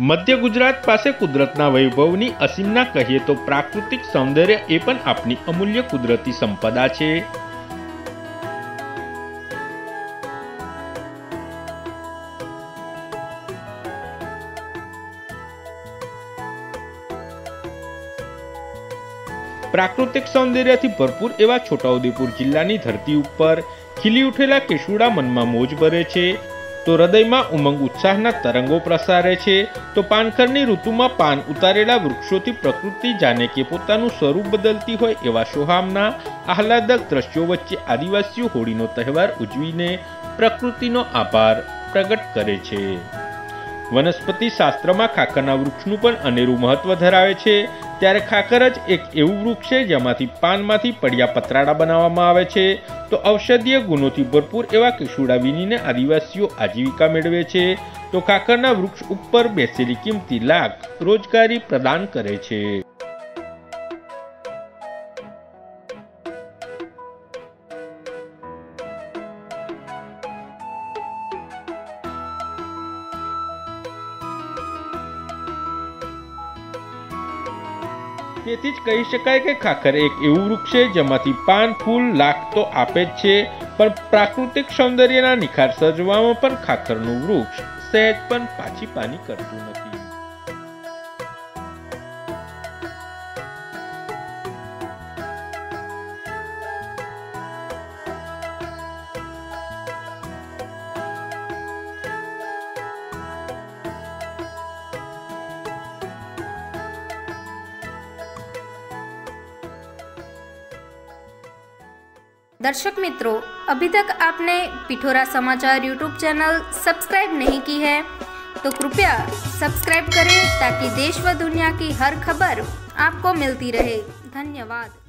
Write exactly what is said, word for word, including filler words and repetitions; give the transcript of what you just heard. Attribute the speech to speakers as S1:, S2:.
S1: मध्य गुजरात पासे कुदरतना वैभवनी असीमना कहीए तो प्राकृतिक सौंदर्य ए पण आपनी अमूल्य कुदरती संपदा छे। प्राकृतिक सौंदर्यथी भरपूर एवा छोटाउदेपुर जिल्लानी धरती उपर खिली उठेला केशुड़ा मनमा मोज भरे छे, तो हृदयमां उमंग उत्साहना तरंगो प्रसारे छे। तो पानखरनी ऋतुमां पान उतारेला वृक्षोथी प्रकृति जाने के पोतानुं स्वरूप बदलती होय एवा सोहामना आह्लादक दृश्यो वच्चे आदिवासीओ होळीनो तहेवार उजवीने प्रकृतिनो आभार प्रगट करे छे। वनस्पति शास्त्र में खाकरना वृक्षनु पण अनेरू महत्व धरावे छे। त्यारे खाकर ज एक एवुं वृक्ष छे जेमांथी पानमांथी पड़िया पत्राड़ा बनाववामां आवे छे। तो औषधीय गुणोथी भरपूर एवा केशुड़ा वीनीने आदिवासीओ आजीविका मेळवे छे। तो खाकरना वृक्ष उपर बेसेली किंमती लाख रोजगारी प्रदान करे छे। તેથી જ કહી શકાય કે ખાખર એક એવું વૃક્ષ છે જેમાંથી પાન ફૂલ લાખ તો આપે જ છે, પણ પ્રાકૃતિક સૌંદર્યના નિખાર સર્જવામાં પણ ખાખરનું વૃક્ષ સહેજ પણ પાછી પાની કરતું નથી।
S2: दर्शक मित्रों, अभी तक आपने पिठोरा समाचार यूट्यूब चैनल सब्सक्राइब नहीं की है तो कृपया सब्सक्राइब करें ताकि देश व दुनिया की हर खबर आपको मिलती रहे। धन्यवाद।